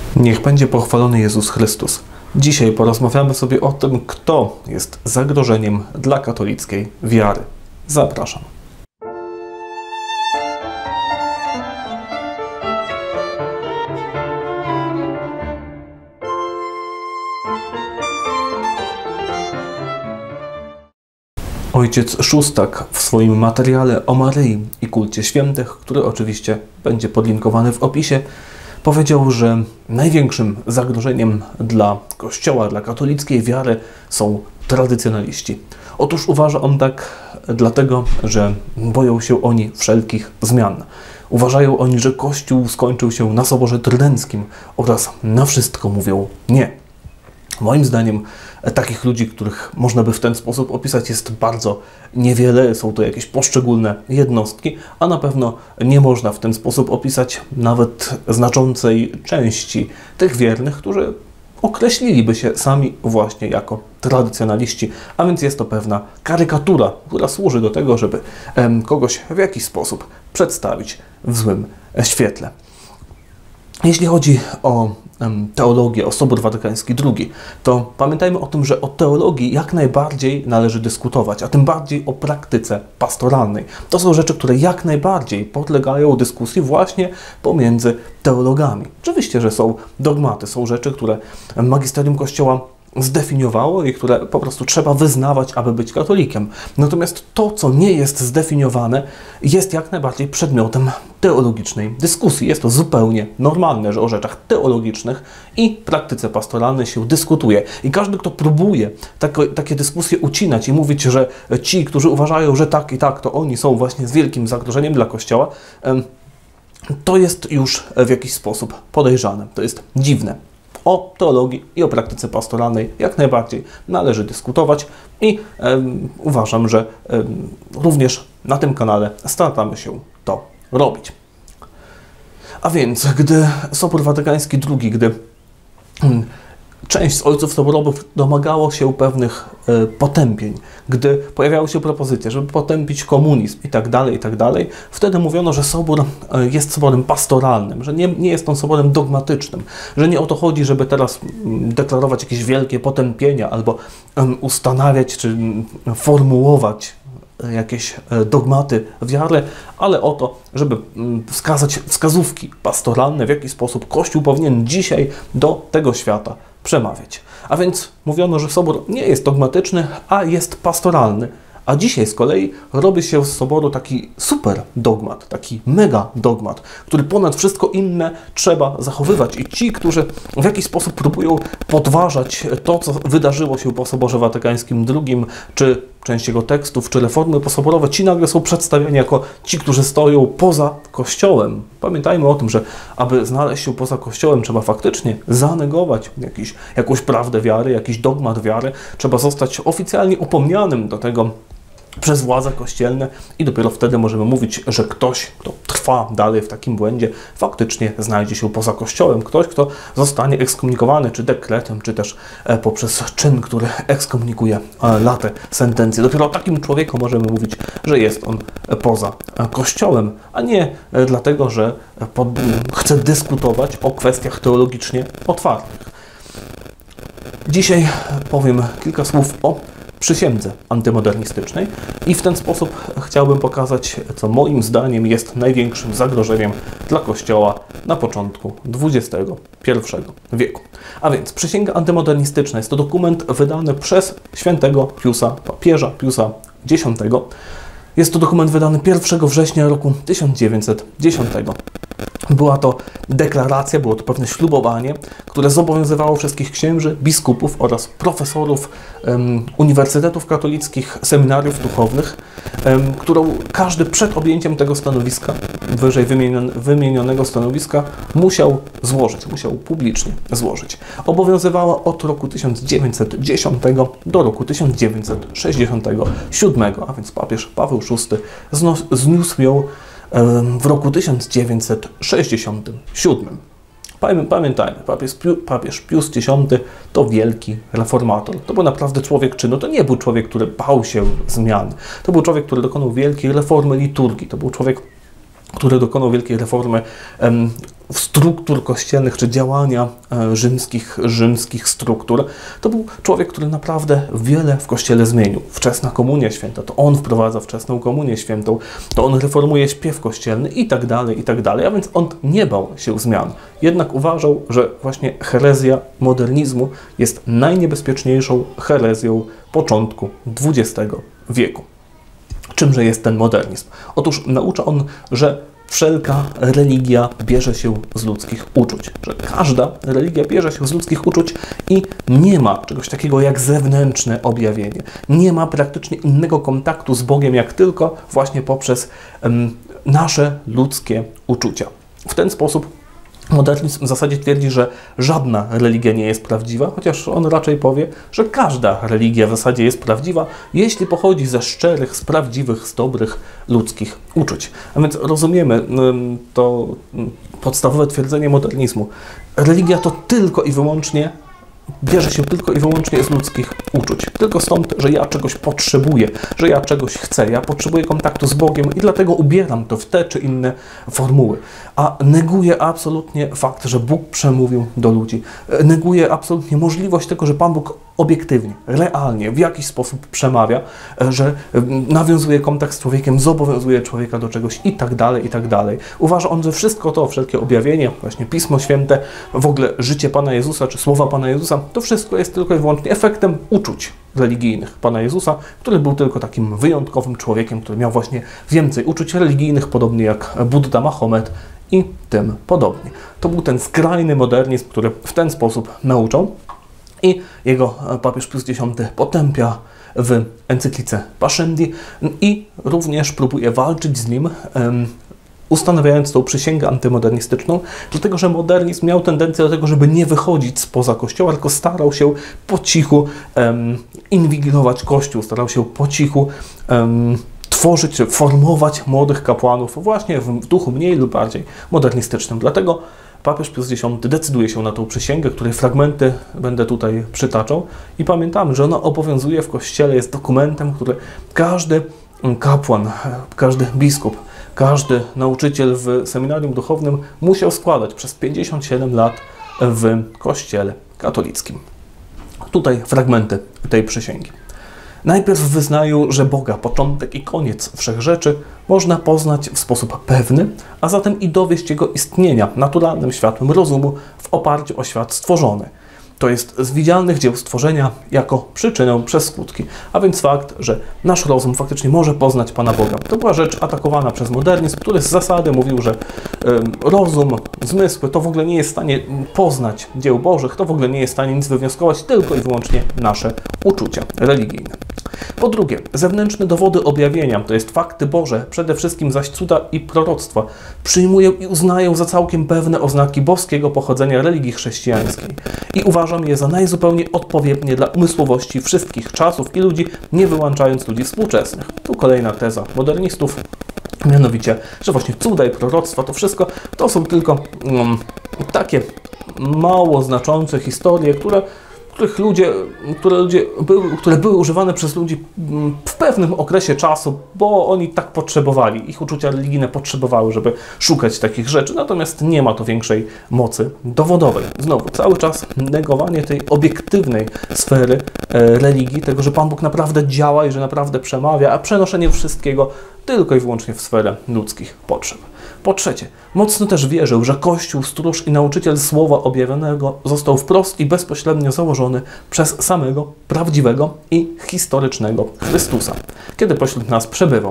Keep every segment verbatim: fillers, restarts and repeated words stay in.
Niech będzie pochwalony Jezus Chrystus. Dzisiaj porozmawiamy sobie o tym, kto jest zagrożeniem dla katolickiej wiary. Zapraszam. Ojciec Szóstak w swoim materiale o Maryi i kulcie świętych, który oczywiście będzie podlinkowany w opisie, powiedział, że największym zagrożeniem dla Kościoła, dla katolickiej wiary są tradycjonaliści. Otóż uważa on tak dlatego, że boją się oni wszelkich zmian. Uważają oni, że Kościół skończył się na Soborze Trydenckim oraz na wszystko mówią nie. Moim zdaniem takich ludzi, których można by w ten sposób opisać, jest bardzo niewiele. Są to jakieś poszczególne jednostki, a na pewno nie można w ten sposób opisać nawet znaczącej części tych wiernych, którzy określiliby się sami właśnie jako tradycjonaliści, a więc jest to pewna karykatura, która służy do tego, żeby kogoś w jakiś sposób przedstawić w złym świetle. Jeśli chodzi o teologię, o Sobór Watykański drugi, to pamiętajmy o tym, że o teologii jak najbardziej należy dyskutować, a tym bardziej o praktyce pastoralnej. To są rzeczy, które jak najbardziej podlegają dyskusji właśnie pomiędzy teologami. Oczywiście, że są dogmaty, są rzeczy, które magisterium Kościoła zdefiniowało i które po prostu trzeba wyznawać, aby być katolikiem. Natomiast to, co nie jest zdefiniowane, jest jak najbardziej przedmiotem teologicznej dyskusji. Jest to zupełnie normalne, że o rzeczach teologicznych i praktyce pastoralnej się dyskutuje. I każdy, kto próbuje takie, takie dyskusje ucinać i mówić, że ci, którzy uważają, że tak i tak, to oni są właśnie z wielkim zagrożeniem dla Kościoła, to jest już w jakiś sposób podejrzane. To jest dziwne. O teologii i o praktyce pastoralnej jak najbardziej należy dyskutować i um, uważam, że um, również na tym kanale staramy się to robić. A więc, gdy Sobór Watykański drugi, gdy um, część z ojców soborowych domagało się pewnych e, potępień, gdy pojawiały się propozycje, żeby potępić komunizm i tak dalej, i tak dalej, wtedy mówiono, że Sobór e, jest soborem pastoralnym, że nie, nie jest on soborem dogmatycznym, że nie o to chodzi, żeby teraz m, deklarować jakieś wielkie potępienia albo m, ustanawiać czy m, formułować jakieś dogmaty wiary, ale o to, żeby wskazać wskazówki pastoralne, w jaki sposób Kościół powinien dzisiaj do tego świata przemawiać. A więc mówiono, że Sobór nie jest dogmatyczny, a jest pastoralny. A dzisiaj z kolei robi się z Soboru taki super dogmat, taki mega dogmat, który ponad wszystko inne trzeba zachowywać. I ci, którzy w jakiś sposób próbują podważać to, co wydarzyło się po Soborze Watykańskim drugim, czy część jego tekstów, czy reformy posoborowe, ci nagle są przedstawiani jako ci, którzy stoją poza Kościołem. Pamiętajmy o tym, że aby znaleźć się poza Kościołem, trzeba faktycznie zanegować jakiś, jakąś prawdę wiary, jakiś dogmat wiary. Trzeba zostać oficjalnie upomnianym do tego przez władze kościelne i dopiero wtedy możemy mówić, że ktoś, kto trwa dalej w takim błędzie, faktycznie znajdzie się poza Kościołem. Ktoś, kto zostanie ekskomunikowany, czy dekretem, czy też poprzez czyn, który ekskomunikuje latę sentencję. Dopiero o takim człowieku możemy mówić, że jest on poza Kościołem, a nie dlatego, że pod, chce dyskutować o kwestiach teologicznie otwartych. Dzisiaj powiem kilka słów o przysiędze antymodernistycznej i w ten sposób chciałbym pokazać, co moim zdaniem jest największym zagrożeniem dla Kościoła na początku dwudziestego pierwszego wieku. A więc przysięga antymodernistyczna jest to dokument wydany przez świętego Piusa, papieża Piusa Dziesiątego. Jest to dokument wydany pierwszego września roku tysiąc dziewięćset dziesiątego. Była to deklaracja, było to pewne ślubowanie, które zobowiązywało wszystkich księży, biskupów oraz profesorów um, uniwersytetów katolickich, seminariów duchownych, um, którą każdy przed objęciem tego stanowiska, wyżej wymienion, wymienionego stanowiska, musiał złożyć, musiał publicznie złożyć. Obowiązywała od roku tysiąc dziewięćset dziesiątego do roku tysiąc dziewięćset sześćdziesiątego siódmego, a więc papież Paweł szósty zniósł ją w roku tysiąc dziewięćset sześćdziesiątym siódmym. Pamiętajmy, papież, papież Pius Dziesiąty to wielki reformator. To był naprawdę człowiek czynu. To nie był człowiek, który bał się zmian. To był człowiek, który dokonał wielkiej reformy liturgii. To był człowiek, który dokonał wielkiej reformy em, struktur kościelnych, czy działania e, rzymskich, rzymskich struktur. To był człowiek, który naprawdę wiele w Kościele zmienił. Wczesna komunia święta, to on wprowadza wczesną komunię świętą, to on reformuje śpiew kościelny i tak dalej, i tak dalej. A więc on nie bał się zmian. Jednak uważał, że właśnie herezja modernizmu jest najniebezpieczniejszą herezją początku dwudziestego wieku. Czymże jest ten modernizm? Otóż naucza on, że wszelka religia bierze się z ludzkich uczuć, że każda religia bierze się z ludzkich uczuć i nie ma czegoś takiego jak zewnętrzne objawienie. Nie ma praktycznie innego kontaktu z Bogiem, jak tylko właśnie poprzez um, nasze ludzkie uczucia. W ten sposób modernizm w zasadzie twierdzi, że żadna religia nie jest prawdziwa, chociaż on raczej powie, że każda religia w zasadzie jest prawdziwa, jeśli pochodzi ze szczerych, z prawdziwych, z dobrych ludzkich uczuć. A więc rozumiemy to podstawowe twierdzenie modernizmu. Religia to tylko i wyłącznie bierze się tylko i wyłącznie z ludzkich uczuć. Tylko stąd, że ja czegoś potrzebuję, że ja czegoś chcę, ja potrzebuję kontaktu z Bogiem i dlatego ubieram to w te czy inne formuły. A neguje absolutnie fakt, że Bóg przemówił do ludzi. Neguje absolutnie możliwość tego, że Pan Bóg obiektywnie, realnie, w jakiś sposób przemawia, że nawiązuje kontakt z człowiekiem, zobowiązuje człowieka do czegoś i tak dalej, i tak dalej. Uważa on, że wszystko to, wszelkie objawienie, właśnie Pismo Święte, w ogóle życie Pana Jezusa, czy słowa Pana Jezusa, to wszystko jest tylko i wyłącznie efektem uczuć religijnych Pana Jezusa, który był tylko takim wyjątkowym człowiekiem, który miał właśnie więcej uczuć religijnych, podobnie jak Budda, Mahomet i tym podobnie. To był ten skrajny modernizm, który w ten sposób nauczał. I jego papież Pius Dziesiąty potępia w encyklice Pascendi i również próbuje walczyć z nim, um, ustanawiając tą przysięgę antymodernistyczną, dlatego że modernizm miał tendencję do tego, żeby nie wychodzić spoza Kościoła, tylko starał się po cichu um, inwigilować Kościół, starał się po cichu um, tworzyć, czy formować młodych kapłanów właśnie w duchu mniej lub bardziej modernistycznym. Dlatego papież Pius Dziesiąty decyduje się na tą przysięgę, której fragmenty będę tutaj przytaczał i pamiętamy, że ona obowiązuje w Kościele, jest dokumentem, który każdy kapłan, każdy biskup, każdy nauczyciel w seminarium duchownym musiał składać przez pięćdziesiąt siedem lat w Kościele katolickim. Tutaj fragmenty tej przysięgi. Najpierw wyznają, że Boga, początek i koniec wszechrzeczy, można poznać w sposób pewny, a zatem i dowieść Jego istnienia naturalnym światłem rozumu w oparciu o świat stworzony. To jest z widzialnych dzieł stworzenia jako przyczynę przez skutki, a więc fakt, że nasz rozum faktycznie może poznać Pana Boga. To była rzecz atakowana przez modernizm, który z zasady mówił, że y, rozum, zmysły to w ogóle nie jest w stanie poznać dzieł Bożych, to w ogóle nie jest w stanie nic wywnioskować, tylko i wyłącznie nasze uczucia religijne. Po drugie, zewnętrzne dowody objawienia, to jest fakty Boże, przede wszystkim zaś cuda i proroctwa, przyjmują i uznają za całkiem pewne oznaki boskiego pochodzenia religii chrześcijańskiej i uważam je za najzupełniej odpowiednie dla umysłowości wszystkich czasów i ludzi, nie wyłączając ludzi współczesnych. Tu kolejna teza modernistów, mianowicie, że właśnie cuda i proroctwa to wszystko to są tylko um, takie mało znaczące historie, które których ludzie, które, ludzie były, które były używane przez ludzi w pewnym okresie czasu, bo oni tak potrzebowali, ich uczucia religijne potrzebowały, żeby szukać takich rzeczy, natomiast nie ma to większej mocy dowodowej. Znowu, cały czas negowanie tej obiektywnej sfery e, religii, tego, że Pan Bóg naprawdę działa i że naprawdę przemawia, a przenoszenie wszystkiego tylko i wyłącznie w sferę ludzkich potrzeb. Po trzecie, mocno też wierzył, że Kościół, stróż i nauczyciel Słowa Objawionego został wprost i bezpośrednio założony przez samego prawdziwego i historycznego Chrystusa, kiedy pośród nas przebywał.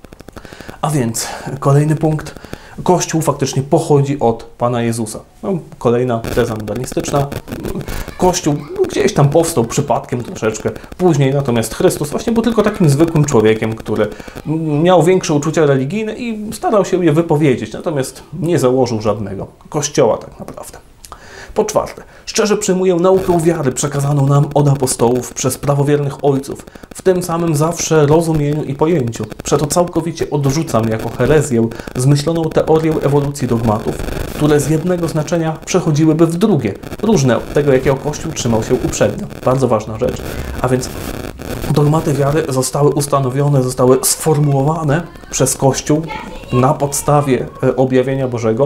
A więc kolejny punkt. Kościół faktycznie pochodzi od Pana Jezusa. No, kolejna teza modernistyczna. Kościół gdzieś tam powstał przypadkiem troszeczkę później, natomiast Chrystus właśnie był tylko takim zwykłym człowiekiem, który miał większe uczucia religijne i starał się je wypowiedzieć, natomiast nie założył żadnego kościoła tak naprawdę. Po czwarte, szczerze przyjmuję naukę wiary przekazaną nam od apostołów przez prawowiernych ojców, w tym samym zawsze rozumieniu i pojęciu. Przeto całkowicie odrzucam jako herezję zmyśloną teorię ewolucji dogmatów, które z jednego znaczenia przechodziłyby w drugie, różne od tego, jakiego Kościół trzymał się uprzednio. Bardzo ważna rzecz. A więc dogmaty wiary zostały ustanowione, zostały sformułowane przez Kościół na podstawie objawienia Bożego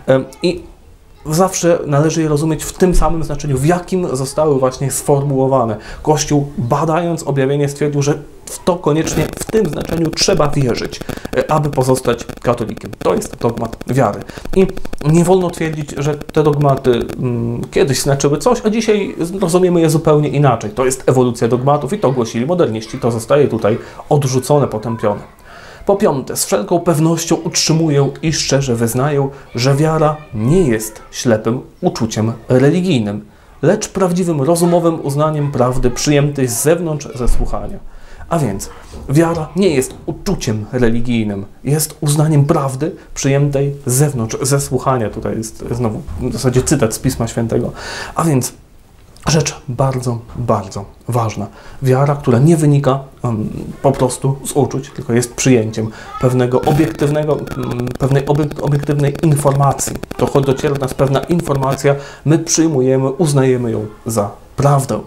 i zawsze należy je rozumieć w tym samym znaczeniu, w jakim zostały właśnie sformułowane. Kościół, badając objawienie, stwierdził, że w to koniecznie w tym znaczeniu trzeba wierzyć, aby pozostać katolikiem. To jest dogmat wiary. I nie wolno twierdzić, że te dogmaty mm, kiedyś znaczyły coś, a dzisiaj rozumiemy je zupełnie inaczej. To jest ewolucja dogmatów i to głosili moderniści. To zostaje tutaj odrzucone, potępione. Po piąte, z wszelką pewnością utrzymuję i szczerze wyznaję, że wiara nie jest ślepym uczuciem religijnym, lecz prawdziwym rozumowym uznaniem prawdy przyjętej z zewnątrz ze słuchania. A więc wiara nie jest uczuciem religijnym, jest uznaniem prawdy przyjętej z zewnątrz ze słuchania. Tutaj jest znowu w zasadzie cytat z Pisma Świętego. A więc rzecz bardzo, bardzo ważna. Wiara, która nie wynika um, po prostu z uczuć, tylko jest przyjęciem pewnego obiektywnego, um, pewnej obiektywnej informacji. To dociera do nas pewna informacja, my przyjmujemy, uznajemy ją za prawdę.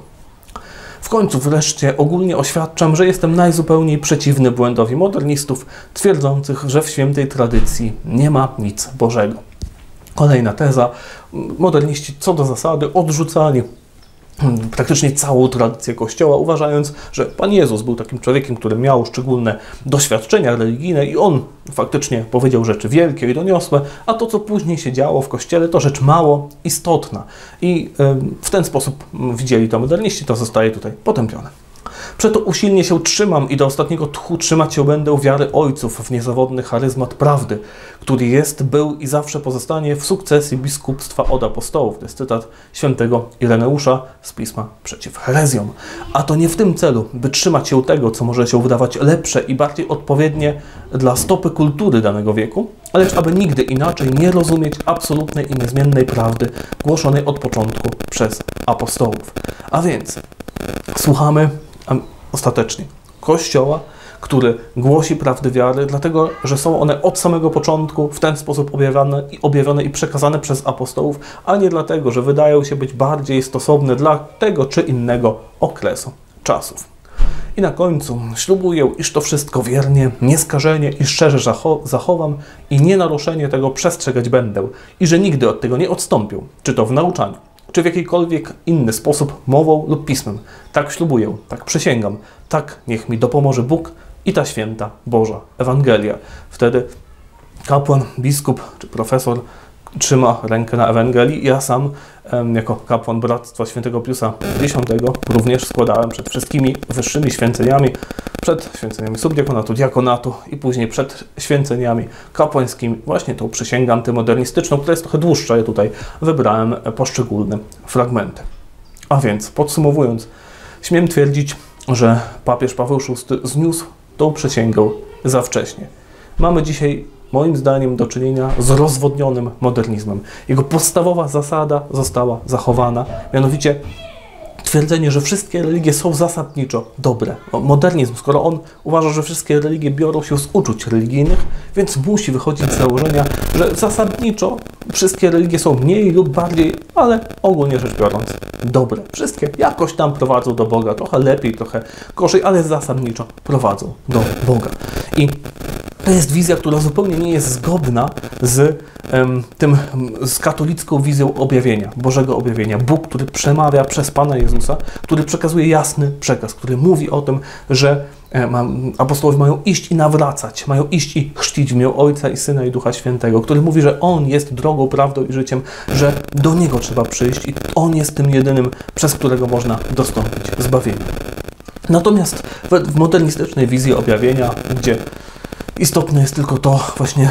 W końcu wreszcie ogólnie oświadczam, że jestem najzupełniej przeciwny błędowi modernistów, twierdzących, że w świętej tradycji nie ma nic Bożego. Kolejna teza. Moderniści co do zasady odrzucali praktycznie całą tradycję Kościoła, uważając, że Pan Jezus był takim człowiekiem, który miał szczególne doświadczenia religijne i On faktycznie powiedział rzeczy wielkie i doniosłe, a to, co później się działo w Kościele, to rzecz mało istotna. I w ten sposób widzieli to moderniści, to zostaje tutaj potępione. Przeto usilnie się trzymam i do ostatniego tchu trzymać się będę wiary ojców w niezawodny charyzmat prawdy, który jest, był i zawsze pozostanie w sukcesji biskupstwa od apostołów. To jest cytat świętego Ireneusza z Pisma przeciw herezjom. A to nie w tym celu, by trzymać się tego, co może się wydawać lepsze i bardziej odpowiednie dla stopy kultury danego wieku, lecz aby nigdy inaczej nie rozumieć absolutnej i niezmiennej prawdy głoszonej od początku przez apostołów. A więc słuchamy ostatecznie Kościoła, który głosi prawdy wiary, dlatego, że są one od samego początku w ten sposób objawione i, objawione i przekazane przez apostołów, a nie dlatego, że wydają się być bardziej stosowne dla tego czy innego okresu czasów. I na końcu ślubuję, iż to wszystko wiernie, nieskażenie i szczerze zachowam i nienaruszenie tego przestrzegać będę i że nigdy od tego nie odstąpię, czy to w nauczaniu, czy w jakikolwiek inny sposób, mową lub pismem. Tak ślubuję, tak przysięgam, tak niech mi dopomoże Bóg i ta święta Boża Ewangelia. Wtedy kapłan, biskup czy profesor trzyma rękę na Ewangelii. Ja sam, jako kapłan Bractwa Świętego Piusa X, również składałem przed wszystkimi wyższymi święceniami, przed święceniami subdiakonatu, diakonatu i później przed święceniami kapłańskimi właśnie tą przysięgę antymodernistyczną, która jest trochę dłuższa. Ja tutaj wybrałem poszczególne fragmenty. A więc podsumowując, śmiem twierdzić, że papież Paweł szósty zniósł tą przysięgę za wcześnie. Mamy dzisiaj moim zdaniem do czynienia z rozwodnionym modernizmem. Jego podstawowa zasada została zachowana, mianowicie twierdzenie, że wszystkie religie są zasadniczo dobre. Modernizm, skoro on uważa, że wszystkie religie biorą się z uczuć religijnych, więc musi wychodzić z założenia, że zasadniczo wszystkie religie są mniej lub bardziej, ale ogólnie rzecz biorąc, dobre. Wszystkie jakoś tam prowadzą do Boga, trochę lepiej, trochę gorzej, ale zasadniczo prowadzą do Boga. I to jest wizja, która zupełnie nie jest zgodna z, um, tym, z katolicką wizją objawienia, Bożego objawienia. Bóg, który przemawia przez Pana Jezusa, który przekazuje jasny przekaz, który mówi o tym, że um, apostołowie mają iść i nawracać, mają iść i chrzcić w imię Ojca i Syna i Ducha Świętego, który mówi, że On jest drogą, prawdą i życiem, że do Niego trzeba przyjść i On jest tym jedynym, przez którego można dostąpić zbawienia. Natomiast w, w modernistycznej wizji objawienia, gdzie istotne jest tylko to właśnie,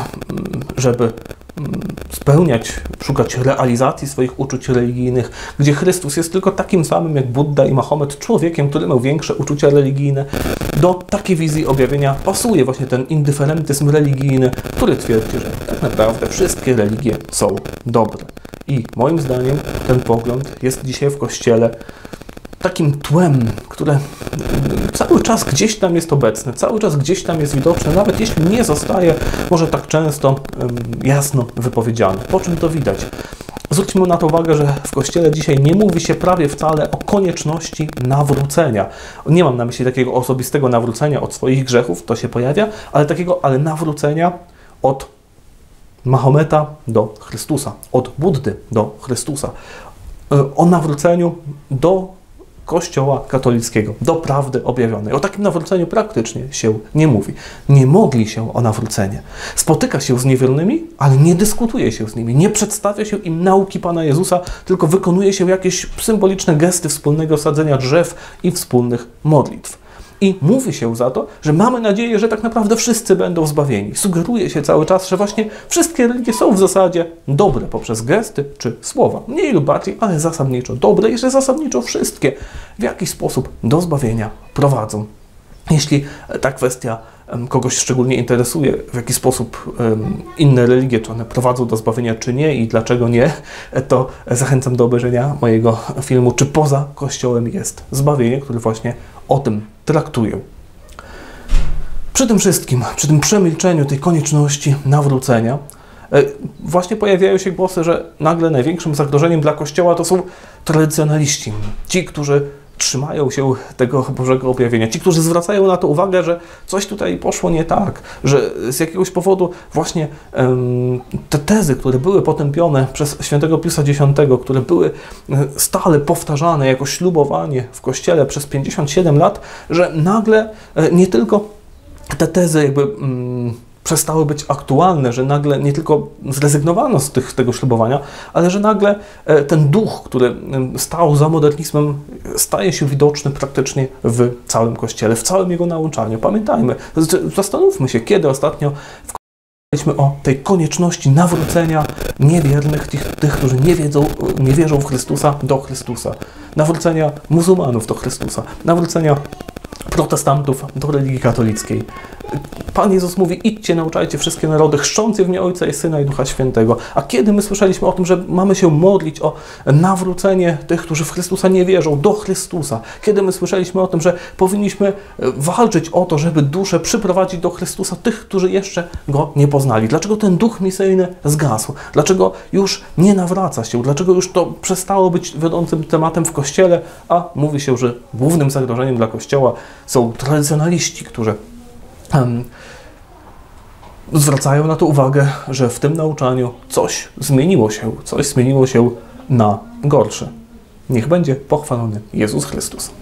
żeby spełniać, szukać realizacji swoich uczuć religijnych, gdzie Chrystus jest tylko takim samym jak Budda i Mahomet, człowiekiem, który miał większe uczucia religijne. Do takiej wizji objawienia pasuje właśnie ten indyferentyzm religijny, który twierdzi, że tak naprawdę wszystkie religie są dobre. I moim zdaniem ten pogląd jest dzisiaj w Kościele takim tłem, które cały czas gdzieś tam jest obecne, cały czas gdzieś tam jest widoczne, nawet jeśli nie zostaje może tak często um, jasno wypowiedziane. Po czym to widać? Zwróćmy na to uwagę, że w Kościele dzisiaj nie mówi się prawie wcale o konieczności nawrócenia. Nie mam na myśli takiego osobistego nawrócenia od swoich grzechów, to się pojawia, ale takiego, ale nawrócenia od Mahometa do Chrystusa, od Buddy do Chrystusa. O nawróceniu do Kościoła katolickiego, do prawdy objawionej. O takim nawróceniu praktycznie się nie mówi. Nie modli się o nawrócenie. Spotyka się z niewiernymi, ale nie dyskutuje się z nimi. Nie przedstawia się im nauki Pana Jezusa, tylko wykonuje się jakieś symboliczne gesty wspólnego sadzenia drzew i wspólnych modlitw. I mówi się za to, że mamy nadzieję, że tak naprawdę wszyscy będą zbawieni. Sugeruje się cały czas, że właśnie wszystkie religie są w zasadzie dobre poprzez gesty czy słowa. Mniej lub bardziej, ale zasadniczo dobre i że zasadniczo wszystkie w jakiś sposób do zbawienia prowadzą. Jeśli ta kwestia kogoś szczególnie interesuje, w jaki sposób inne religie, czy one prowadzą do zbawienia, czy nie i dlaczego nie, to zachęcam do obejrzenia mojego filmu, czy poza Kościołem jest zbawienie, który właśnie o tym traktuje. Przy tym wszystkim, przy tym przemilczeniu tej konieczności nawrócenia, właśnie pojawiają się głosy, że nagle największym zagrożeniem dla Kościoła to są tradycjonaliści. Ci, którzy trzymają się tego Bożego objawienia. Ci, którzy zwracają na to uwagę, że coś tutaj poszło nie tak, że z jakiegoś powodu właśnie um, te tezy, które były potępione przez świętego Piusa Dziesiątego, które były stale powtarzane jako ślubowanie w Kościele przez pięćdziesiąt siedem lat, że nagle nie tylko te tezy jakby um, przestały być aktualne, że nagle nie tylko zrezygnowano z tych, tego ślubowania, ale że nagle ten duch, który stał za modernizmem, staje się widoczny praktycznie w całym Kościele, w całym jego nauczaniu. Pamiętajmy, zastanówmy się, kiedy ostatnio mówiliśmy o tej konieczności nawrócenia niewiernych, tych, tych, którzy nie, wiedzą, nie wierzą w Chrystusa, do Chrystusa. Nawrócenia muzułmanów do Chrystusa. Nawrócenia protestantów do religii katolickiej. Pan Jezus mówi, idźcie, nauczajcie wszystkie narody, chrzcząc je w imię Ojca i Syna i Ducha Świętego. A kiedy my słyszeliśmy o tym, że mamy się modlić o nawrócenie tych, którzy w Chrystusa nie wierzą, do Chrystusa? Kiedy my słyszeliśmy o tym, że powinniśmy walczyć o to, żeby duszę przyprowadzić do Chrystusa tych, którzy jeszcze Go nie poznali? Dlaczego ten duch misyjny zgasł? Dlaczego już nie nawraca się? Dlaczego już to przestało być wiodącym tematem w Kościele, a mówi się, że głównym zagrożeniem dla Kościoła są tradycjonaliści, którzy um, zwracają na to uwagę, że w tym nauczaniu coś zmieniło się, coś zmieniło się na gorsze. Niech będzie pochwalony Jezus Chrystus.